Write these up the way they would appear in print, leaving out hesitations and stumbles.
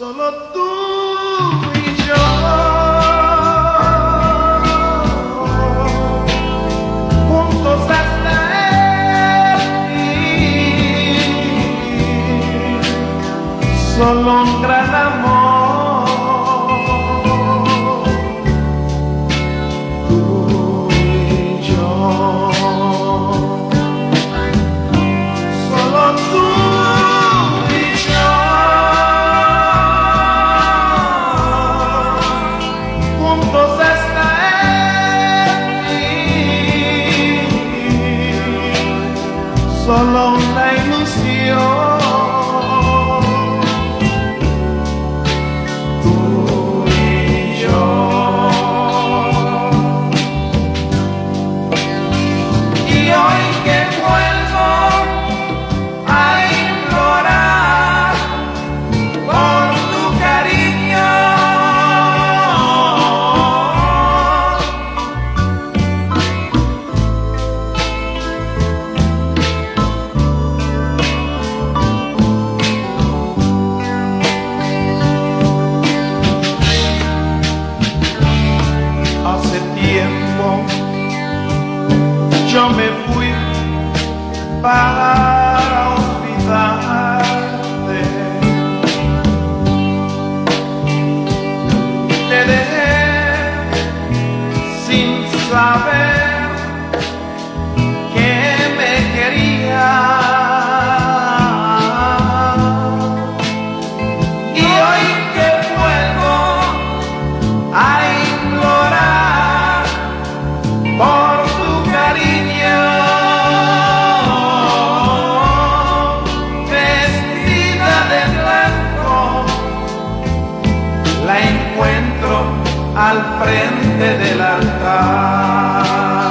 Solo tú y yo, juntos hasta el fin, solo un gran amor, tú y yo, solo tú. Solo una ilusión, tú y yo. Y hoy que vuelvo a implorar por tu cariño, yo me fui para olvidarte, te dejé sin saber que me querías, y hoy que vuelvo a implorar por tu cariño, vestida de blanco, la encuentro al frente del altar.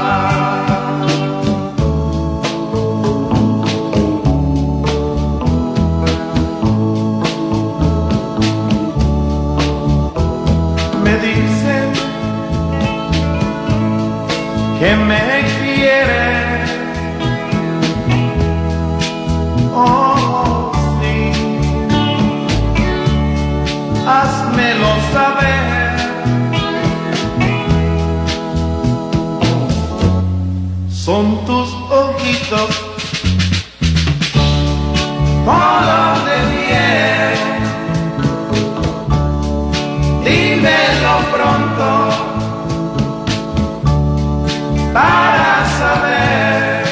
Me dicen que me quiere, oh sí, házmelo saber. Son tus ojitos color de miel, dímelo pronto para saber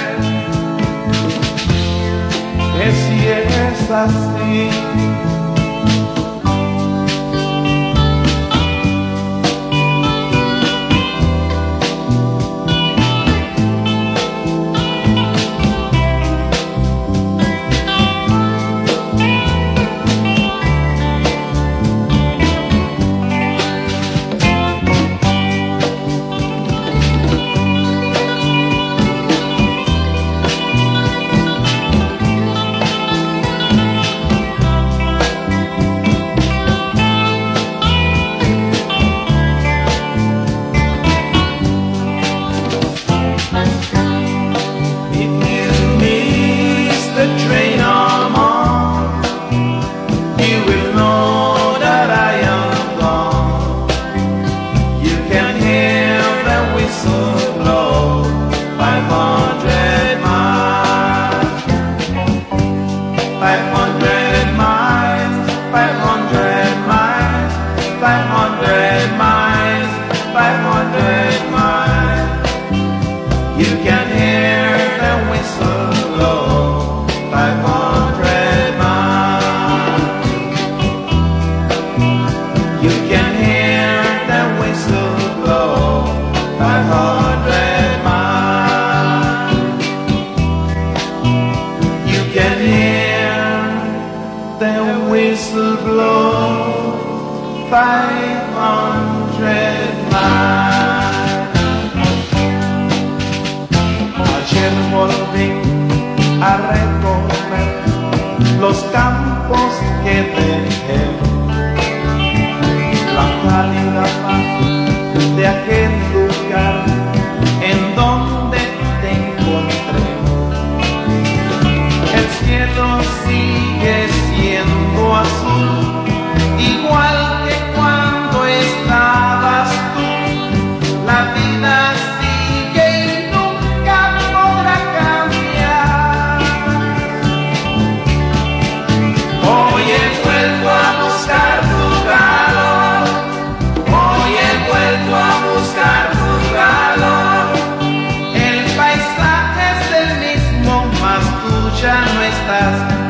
que si es así, whistle blow 500 miles. Ayer volví a recorrer los campos que dejé, la cálida paz de aquel lugar en donde te encontré. El cielo sigue siendo azul y no estás.